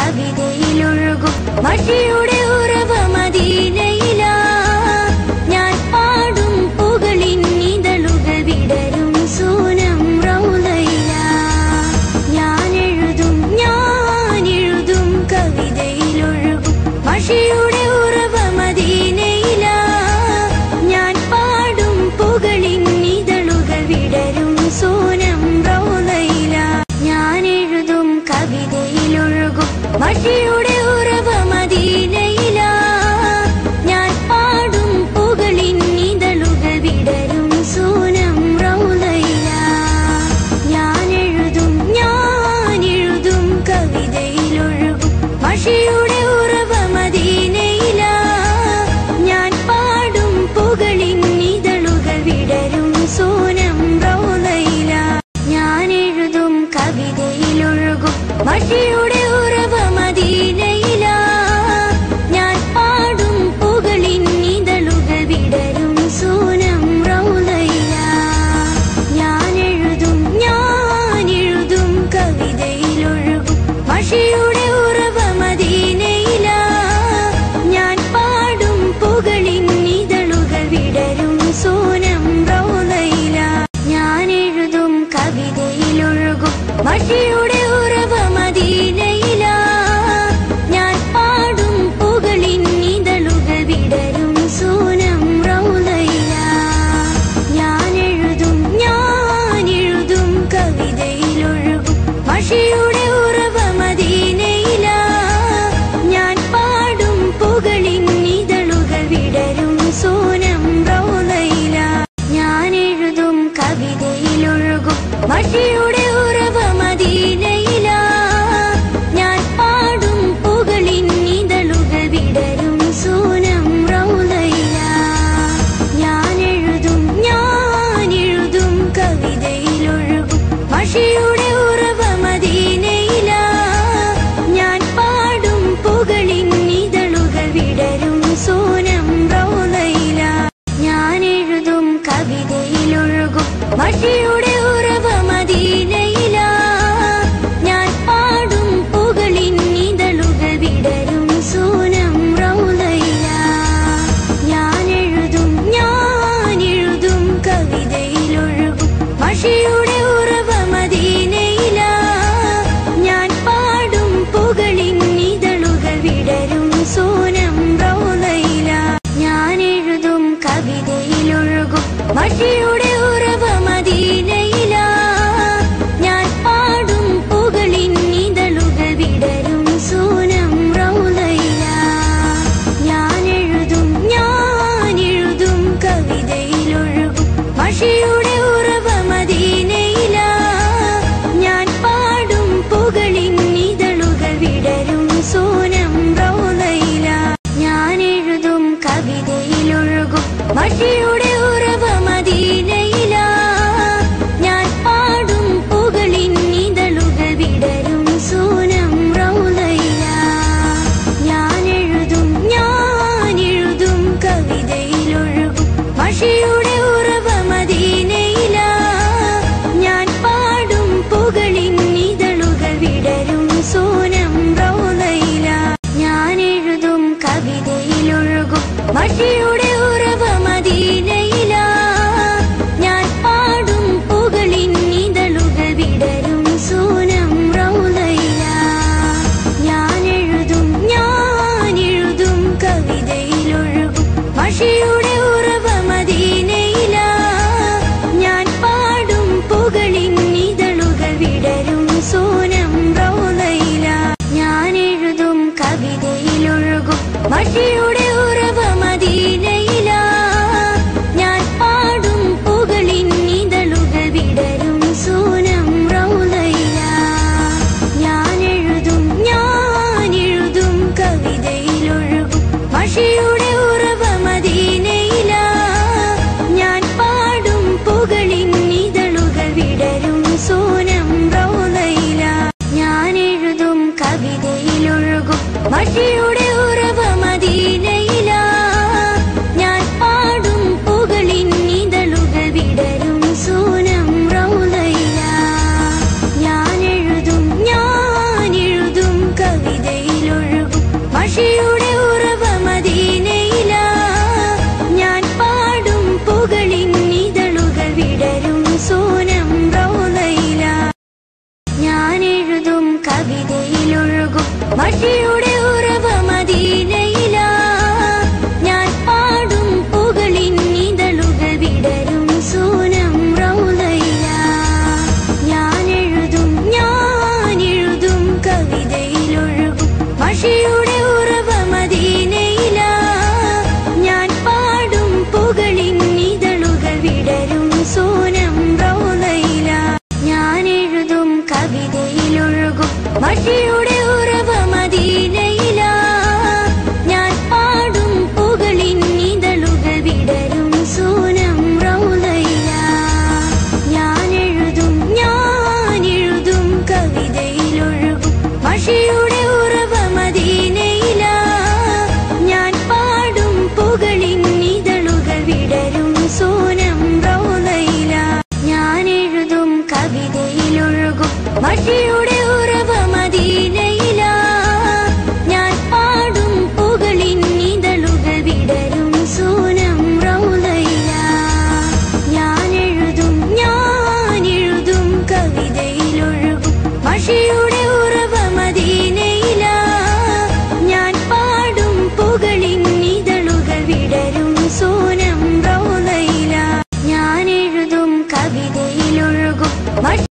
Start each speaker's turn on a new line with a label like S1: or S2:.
S1: കവിതയിലൊഴുകും മഷിയുടെ ഉറവ മദീനയിലാ. ഞാൻ പാടും പുകളിൻ ഇതളുകൾ വിടരും സൂനം റൗളയിലാ. ഞാൻ എഴുതും കവിതയിലൊഴുകും മഷിയുടെ ഉറവ മദീനയിലാ. ഞാൻ പാടും പുകളിൻ ഇതളുകൾ വിടരും സൂനം റൗളയിലാ. ഞാൻ എഴുതും കവിതയിലൊഴുകും മഷിയുടെ ഉറവ മദീനയിലാ. ഞാൻ പാടും പുകളിൻ ഇതളുകൾ വിടരും സൂനം റൗളയിലാ. ഞാൻ എഴുതും കവിതയിലൊഴുകും മഷിയുടെ ഉറവ മദീനയിലാ. ഞാൻ പാടും പുകളിൻ ഇതളുകൾ വിടരും സൂനം റൗളയിലാ. ഞാൻ എഴുതും കവിതയിലൊഴുകും മഷിയുടെ ഉറവ മദീനയിലാ. ഞാൻ പാടും പുകളിൻ ഇതളുകൾ വിടരും സൂനം റൗളയിലാ. ഞാൻ എഴുതും കവിതയിലൊഴുകും മഷിയുടെ ഉറവ മദീനയിലാ. ഞാൻ പാടും പുകളിൻ ഇതളുകൾ വിടരും സൂനം റൗളയിലാ. ഞാൻ എഴുതും കവിതയിലൊഴുകും മഷിയുടെ ഉറവ മദീനയിലാ. ഞാൻ പാടും പുകളിൻ ഇതളുകൾ വിടരും സൂനം റൗളയിലാ. ഞാൻ എഴുതും കവിതയിലൊഴുകും മഷിയുടെ ഉറവ മദീനയിലാ. ഞാൻ പാടും പുകളിൻ ഇതളുകൾ വിടരും സൂനം റൗളയിലാ. ഞാൻ എഴുതും കവിതയിലൊഴുകും മഷിയുടെ ഉറവ മദീനയിലാ. കവിതയിലൊഴുകും മഷിയുടെ ഉറവ മദീനയിലാ ഞാൻ പാടും പുകളിന്നിതളുകൾ വിടരും സൂനം റൗളയിലാ ഞാൻ എഴുതും കവിതയിലൊഴുകും മഷിയുടെ ഉറവ മദീനയിലാ ഞാൻ പാടും പുകളിന്നിതളുകൾ വിടരും സൂനം റൗളയിലാ ഞാൻ എഴുതും കവിതയിലൊഴുകും മഷിയുടെ